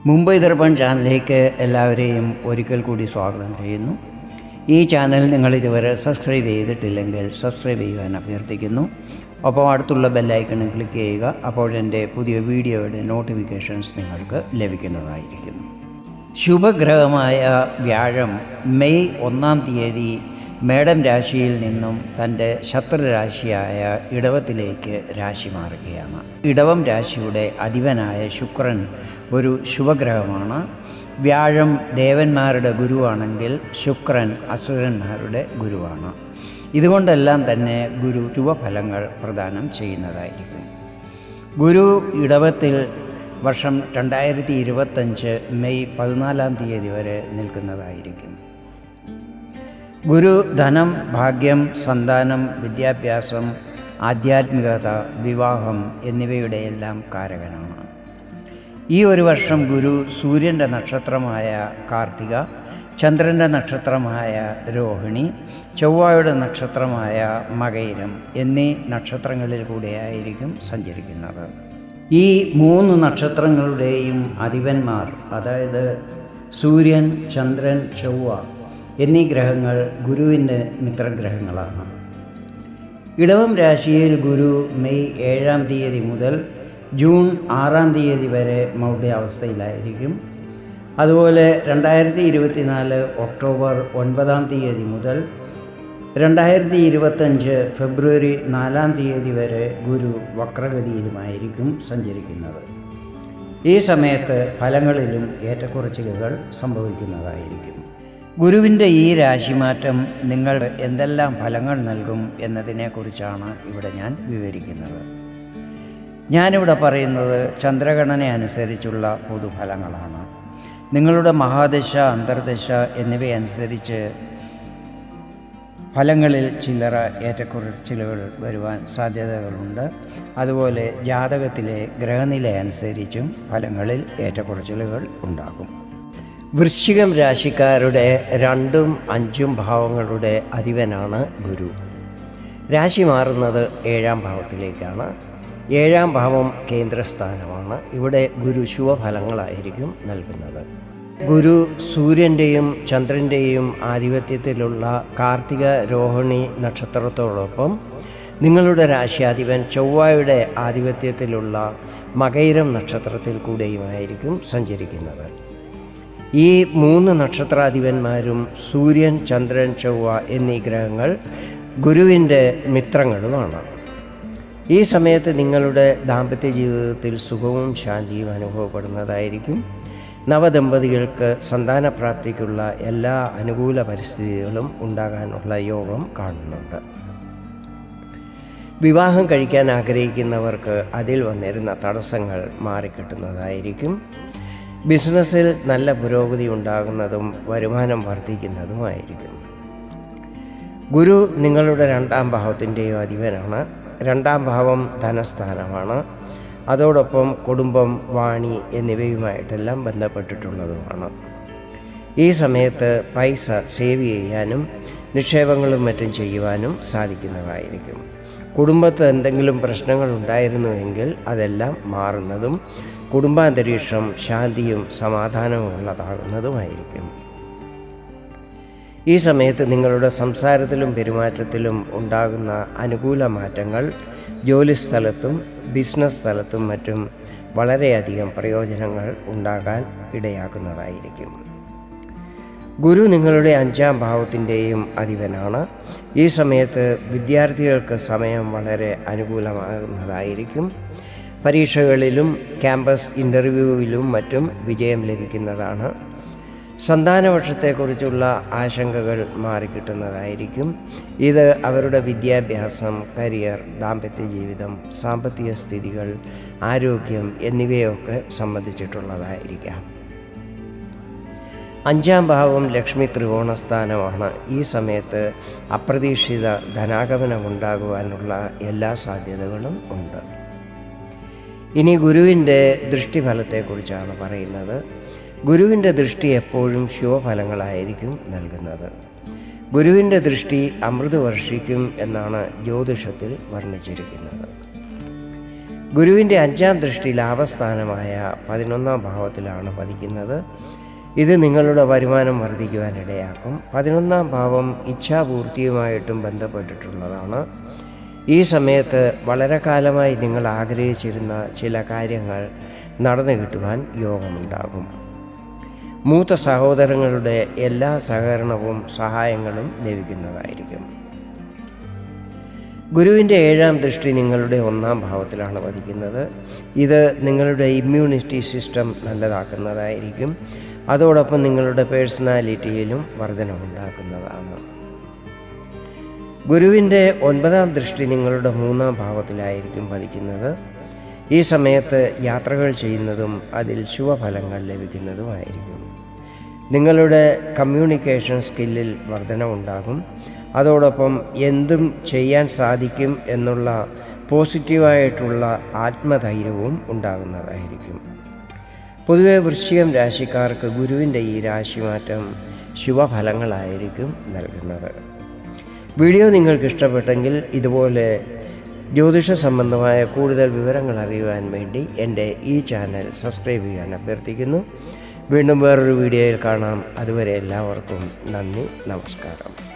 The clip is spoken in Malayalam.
മുംബൈ ദർപ്പൺ ചാനലിലേക്ക് എല്ലാവരെയും ഒരിക്കൽ കൂടി സ്വാഗതം ചെയ്യുന്നു. ഈ ചാനൽ നിങ്ങൾ ഇതുവരെ സബ്സ്ക്രൈബ് ചെയ്തിട്ടില്ലെങ്കിൽ സബ്സ്ക്രൈബ് ചെയ്യുവാൻ അഭ്യർത്ഥിക്കുന്നു. ഒപ്പം അടുത്തുള്ള ബെല്ലൈക്കണിൽ ക്ലിക്ക് ചെയ്യുക. അപ്പോൾ എൻ്റെ പുതിയ വീഡിയോയുടെ നോട്ടിഫിക്കേഷൻസ് നിങ്ങൾക്ക് ലഭിക്കുന്നതായിരിക്കും. ശുഭഗ്രഹമായ വ്യാഴം മെയ് 1-ാം തീയതി മേടം രാശിയിൽ നിന്നും തൻ്റെ ശത്രുരാശിയായ ഇടവത്തിലേക്ക് രാശി മാറുകയാണ്. ഇടവം രാശിയുടെ അധിപനായ ശുക്രൻ ഒരു ശുഭഗ്രഹമാണ്. വ്യാഴം ദേവന്മാരുടെ ഗുരുവാണെങ്കിൽ ശുക്രൻ അസുരന്മാരുടെ ഗുരുവാണ്. ഇതുകൊണ്ടെല്ലാം തന്നെ ഗുരു ശുഭഫലങ്ങൾ പ്രദാനം ചെയ്യുന്നതായിരിക്കും. ഗുരു ഇടവത്തിൽ വർഷം 2025 മെയ് 14-ാം തീയതി വരെ നിൽക്കുന്നതായിരിക്കും. ഗുരു ധനം, ഭാഗ്യം, സന്താനം, വിദ്യാഭ്യാസം, ആധ്യാത്മികത, വിവാഹം എന്നിവയുടെ എല്ലാം കാരകനാണ്. ഈ ഒരു വർഷം ഗുരു സൂര്യൻ്റെ നക്ഷത്രമായ കാർത്തിക, ചന്ദ്രൻ്റെ നക്ഷത്രമായ രോഹിണി, ചൊവ്വയുടെ നക്ഷത്രമായ മകയിരം എന്നീ നക്ഷത്രങ്ങളിൽ കൂടെയായിരിക്കും സഞ്ചരിക്കുന്നത്. ഈ 3 നക്ഷത്രങ്ങളുടെയും അധിപന്മാർ, അതായത് സൂര്യൻ, ചന്ദ്രൻ, ചൊവ്വ എന്നീ ഗ്രഹങ്ങൾ ഗുരുവിൻ്റെ മിത്രഗ്രഹങ്ങളാണ്. ഇടവം രാശിയിൽ ഗുരു മെയ് 7-ാം തീയതി മുതൽ ജൂൺ 6-ാം തീയതി വരെ മൗഢ്യാവസ്ഥയിലായിരിക്കും. അതുപോലെ 2024 ഒക്ടോബർ 9-ാം തീയതി മുതൽ 2025 ഫെബ്രുവരി 4-ാം തീയതി വരെ ഗുരു വക്രഗതിയിലുമായിരിക്കും സഞ്ചരിക്കുന്നത്. ഈ സമയത്ത് ഫലങ്ങളിലും ഏറ്റക്കുറച്ചിലുകൾ സംഭവിക്കുന്നതായിരിക്കും. ഗുരുവിൻ്റെ ഈ രാശിമാറ്റം നിങ്ങൾ എന്തെല്ലാം ഫലങ്ങൾ നൽകും എന്നതിനെക്കുറിച്ചാണ് ഇവിടെ ഞാൻ വിവരിക്കുന്നത്. ഞാനിവിടെ പറയുന്നത് ചന്ദ്രഗണന അനുസരിച്ചുള്ള പൊതുഫലങ്ങളാണ്. നിങ്ങളുടെ മഹാദശ, അന്തർദശ എന്നിവയനുസരിച്ച് ഫലങ്ങളിൽ ചില്ലറ ഏറ്റക്കുറച്ചിലുകൾ വരുവാൻ സാധ്യതകളുണ്ട്. അതുപോലെ ജാതകത്തിലെ ഗ്രഹനില അനുസരിച്ചും ഫലങ്ങളിൽ ഏറ്റക്കുറച്ചിലുകൾ ഉണ്ടാകും. വൃശ്ചികം രാശിക്കാരുടെ 2ഉം 5ഉം ഭാവങ്ങളുടെ അധിപനാണ് ഗുരു. രാശി മാറുന്നത് 7-ാം ഭാവത്തിലേക്കാണ്. 7-ാം ഭാവം കേന്ദ്രസ്ഥാനമാണ്. ഇവിടെ ഗുരു ശുഭഫലങ്ങളായിരിക്കും നൽകുന്നത്. ഗുരു സൂര്യൻ്റെയും ചന്ദ്രൻ്റെയും ആധിപത്യത്തിലുള്ള കാർത്തിക, രോഹിണി നക്ഷത്രത്തോടൊപ്പം നിങ്ങളുടെ രാശിയാധിപൻ ചൊവ്വയുടെ ആധിപത്യത്തിലുള്ള മകയിരം നക്ഷത്രത്തിൽ കൂടെയുമായിരിക്കും സഞ്ചരിക്കുന്നത്. ഈ 3 നക്ഷത്രാധിപന്മാരും സൂര്യൻ, ചന്ദ്രൻ, ചൊവ്വ എന്നീ ഗ്രഹങ്ങൾ ഗുരുവിൻ്റെ മിത്രങ്ങളുമാണ്. ഈ സമയത്ത് നിങ്ങളുടെ ദാമ്പത്യ ജീവിതത്തിൽ സുഖവും ശാന്തിയും അനുഭവപ്പെടുന്നതായിരിക്കും. നവദമ്പതികൾക്ക് സന്താനപ്രാപ്തിക്കുള്ള എല്ലാ അനുകൂല പരിസ്ഥിതികളും ഉണ്ടാകാനുള്ള യോഗം കാണുന്നുണ്ട്. വിവാഹം കഴിക്കാൻ ആഗ്രഹിക്കുന്നവർക്ക് അതിൽ വന്നിരുന്ന തടസ്സങ്ങൾ മാറിക്കിട്ടുന്നതായിരിക്കും. ബിസിനസ്സിൽ നല്ല പുരോഗതി ഉണ്ടാകുന്നതും വരുമാനം വർദ്ധിക്കുന്നതുമായിരിക്കും. ഗുരു നിങ്ങളുടെ 2-ാം ഭാവത്തിൻ്റെയും അധിപനാണ്. 2-ാം ഭാവം ധനസ്ഥാനമാണ്. അതോടൊപ്പം കുടുംബം, വാണി എന്നിവയുമായിട്ടെല്ലാം ബന്ധപ്പെട്ടിട്ടുള്ളതുമാണ്. ഈ സമയത്ത് പൈസ സേവ് ചെയ്യാനും നിക്ഷേപങ്ങളും മറ്റും ചെയ്യുവാനും സാധിക്കുന്നതായിരിക്കും. കുടുംബത്ത് എന്തെങ്കിലും പ്രശ്നങ്ങൾ ഉണ്ടായിരുന്നുവെങ്കിൽ അതെല്ലാം മാറുന്നതും കുടുംബാന്തരീക്ഷം ശാന്തിയും സമാധാനവും ഉള്ളതാകുന്നതുമായിരിക്കും. ഈ സമയത്ത് നിങ്ങളുടെ സംസാരത്തിലും പെരുമാറ്റത്തിലും ഉണ്ടാകുന്ന അനുകൂല മാറ്റങ്ങൾ ജോലിസ്ഥലത്തും ബിസിനസ് സ്ഥലത്തും മറ്റും വളരെയധികം പ്രയോജനങ്ങൾ ഉണ്ടാകാൻ ഇടയാക്കുന്നതായിരിക്കും. ഗുരു നിങ്ങളുടെ 5-ാം ഭാവത്തിൻ്റെയും അധിപനാണ്. ഈ സമയത്ത് വിദ്യാർത്ഥികൾക്ക് സമയം വളരെ അനുകൂലമാകുന്നതായിരിക്കും. പരീക്ഷകളിലും ക്യാമ്പസ് ഇൻ്റർവ്യൂവിലും മറ്റും വിജയം ലഭിക്കുന്നതാണ്. സന്താനപക്ഷത്തെക്കുറിച്ചുള്ള ആശങ്കകൾ മാറിക്കിട്ടുന്നതായിരിക്കും. ഇത് അവരുടെ വിദ്യാഭ്യാസം, കരിയർ, ദാമ്പത്യ ജീവിതം, സാമ്പത്തിക സ്ഥിതികൾ, ആരോഗ്യം എന്നിവയൊക്കെ സംബന്ധിച്ചിട്ടുള്ളതായിരിക്കാം. 5-ാം ഭാവം ലക്ഷ്മി ത്രികോണസ്ഥാനമാണ്. ഈ സമയത്ത് അപ്രതീക്ഷിത ധനാഗമനമുണ്ടാകുവാനുള്ള എല്ലാ സാധ്യതകളും ഉണ്ട്. ഇനി ഗുരുവിൻ്റെ ദൃഷ്ടിഫലത്തെക്കുറിച്ചാണ് പറയുന്നത്. ഗുരുവിൻ്റെ ദൃഷ്ടി എപ്പോഴും ശുഭഫലങ്ങളായിരിക്കും നൽകുന്നത്. ഗുരുവിൻ്റെ ദൃഷ്ടി അമൃത് വർഷിക്കും എന്നാണ് ജ്യോതിഷത്തിൽ വർണ്ണിച്ചിരിക്കുന്നത്. ഗുരുവിൻ്റെ 5ാം ദൃഷ്ടി ലാഭസ്ഥാനമായ 11ാം ഭാവത്തിലാണ് പതിക്കുന്നത്. ഇത് നിങ്ങളുടെ വരുമാനം വർദ്ധിക്കുവാനിടയാക്കും. 11ാം ഭാവം ഇച്ഛാപൂർത്തിയുമായിട്ടും ബന്ധപ്പെട്ടിട്ടുള്ളതാണ്. ഈ സമയത്ത് വളരെ കാലമായി നിങ്ങൾ ആഗ്രഹിച്ചിരുന്ന ചില കാര്യങ്ങൾ നടന്നു കിട്ടുവാൻ യോഗമുണ്ടാകും. മൂത്ത സഹോദരങ്ങളുടെ എല്ലാ സഹകരണവും സഹായങ്ങളും ലഭിക്കുന്നതായിരിക്കും. ഗുരുവിൻ്റെ 7ാം ദൃഷ്ടി നിങ്ങളുടെ 1ാം ഭാവത്തിലാണ് പതിക്കുന്നത്. ഇത് നിങ്ങളുടെ ഇമ്മ്യൂണിറ്റി സിസ്റ്റം നല്ലതാക്കുന്നതായിരിക്കും. അതോടൊപ്പം നിങ്ങളുടെ പേഴ്സണാലിറ്റിയിലും വർധനവുണ്ടാക്കുന്നതാണ്. ഗുരുവിൻ്റെ 9ാം ദൃഷ്ടി നിങ്ങളുടെ 3ാം ഭാവത്തിലായിരിക്കും പതിക്കുന്നത്. ഈ സമയത്ത് യാത്രകൾ ചെയ്യുന്നതും അതിൽ ശുഭഫലങ്ങൾ ലഭിക്കുന്നതുമായിരിക്കും. നിങ്ങളുടെ കമ്മ്യൂണിക്കേഷൻ സ്കില്ലിൽ വർധനവുണ്ടാകും. അതോടൊപ്പം എന്തും ചെയ്യാൻ സാധിക്കും എന്നുള്ള പോസിറ്റീവായിട്ടുള്ള ആത്മധൈര്യവും ഉണ്ടാകുന്നതായിരിക്കും. പൊതുവെ വൃശ്ചികം രാശിക്കാർക്ക് ഗുരുവിൻ്റെ ഈ രാശിമാറ്റം ശുഭഫലങ്ങളായിരിക്കും നൽകുന്നത്. വീഡിയോ നിങ്ങൾക്ക് ഇഷ്ടപ്പെട്ടെങ്കിൽ ഇതുപോലെ ജ്യോതിഷ സംബന്ധമായ കൂടുതൽ വിവരങ്ങൾ അറിയുവാൻ വേണ്ടി എൻ്റെ ഈ ചാനൽ സബ്സ്ക്രൈബ് ചെയ്യാൻ അഭ്യർത്ഥിക്കുന്നു. വീണ്ടും വേറൊരു വീഡിയോയിൽ കാണാം. അതുവരെ എല്ലാവർക്കും നന്ദി, നമസ്കാരം.